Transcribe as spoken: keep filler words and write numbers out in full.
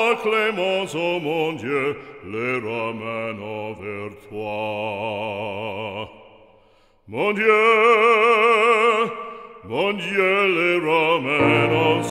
ta clémence, ô mon Dieu, les ramène vers toi. Mon Dieu, mon Dieu, les ramène